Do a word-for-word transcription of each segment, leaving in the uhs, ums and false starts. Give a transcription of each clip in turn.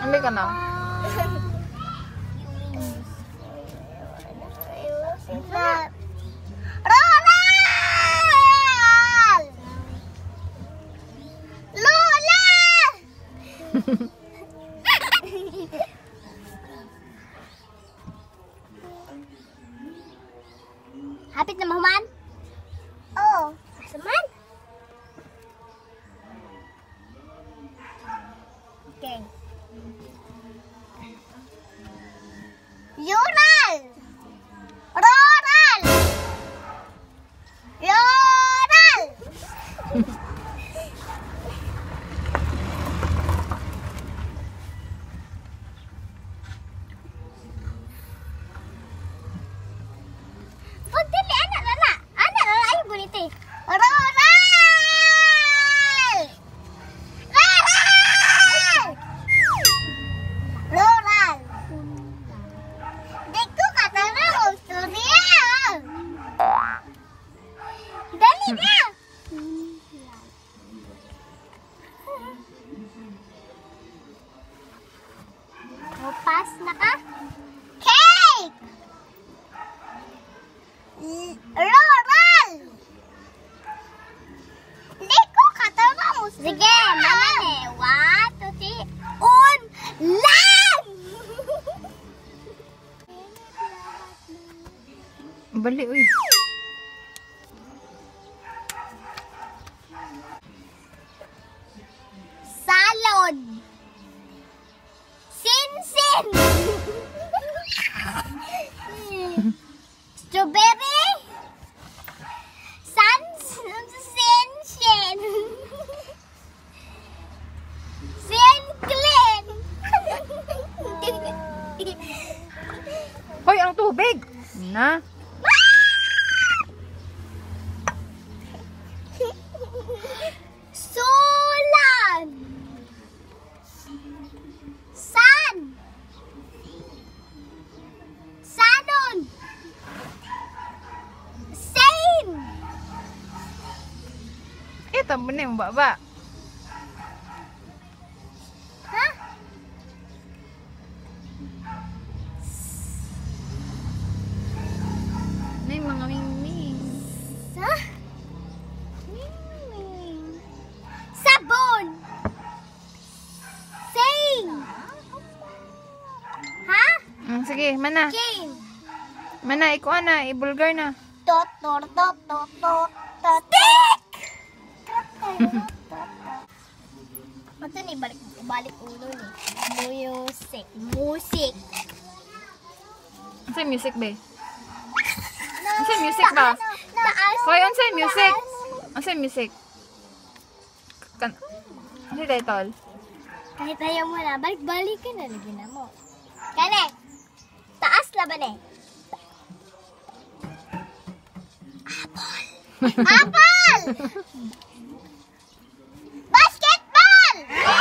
Ambil ka na. Lola! Hapit na mahuman? Oo. Masaman? Okay. Yoral! Roral! Yoral! Pagdali, anak lala. Anak lala, ay bonito eh. Roral! Roral! Roral! Di ko katanong ang storya. Dali na! Upas na ka? Cake! Roral! Di ko katanong ang storya. Sige, manan eh. One, two, three. Un! Lang! Bali, uy. Salon. Sin-sin. Strawberry. Sans-sin-sin. Sin-clean. Hoy, ang tubig! Na. Sulan. San. Sanon. Sain. Eh, tamo na yung baba. Ha? Na yung mga mingming. Sa? Ming-ming. Sabon. Sing. Ha? Mm, sige, mana. Game. Mana, ikuha na. I-bulgar na. Tot, tot, tot, tot, tot, tot. Stick! Ito ni balik balik ulo ni. Music. Music. Ano sa'yo music, be? Ano sa'yo music ba? Taas. Hoy, ano sa'yo music? Ano sa'yo music? Kan ano sa'yo title? Kahit ayaw mo na, balik-balik ka na. Lagyan na mo. Kane, taas laban eh. Apple! Apple! Basketball!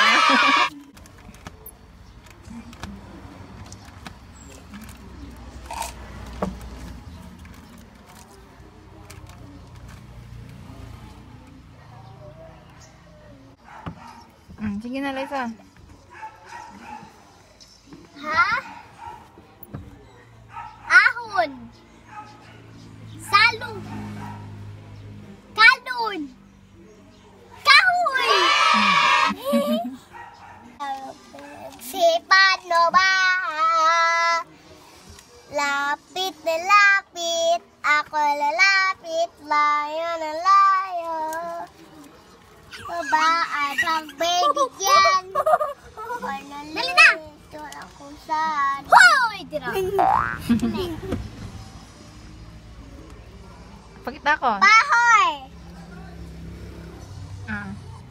Mm, sige na, Liza. Ha? Ahon. Salo. Kanon. Kahoy. Si paano ba? Lapit na lapit. Ako lalapit. Layo na layo. Babaan pang baby dyan. Dali na! Ako saan. Hoy! Tira! Pakita ko. Bahoy! Ah.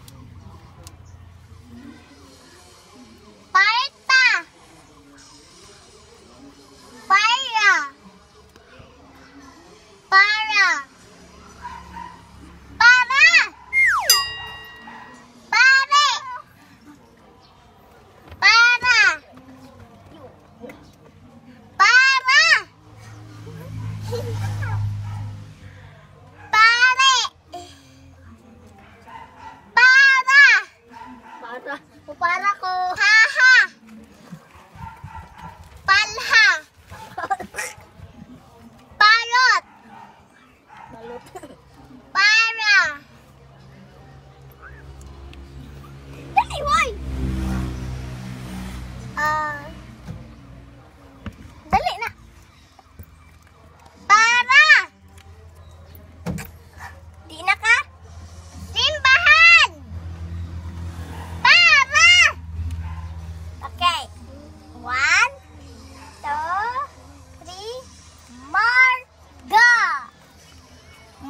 Parta! Para! Para! Para! Pare! Para! Para!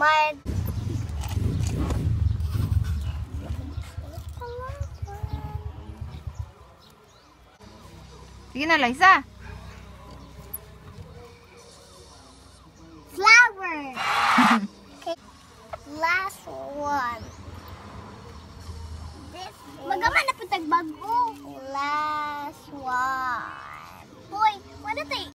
My Sige na, Liza. flower. Okay. Last one. This Magaman na putag bago. Last one. Boy, wala tayo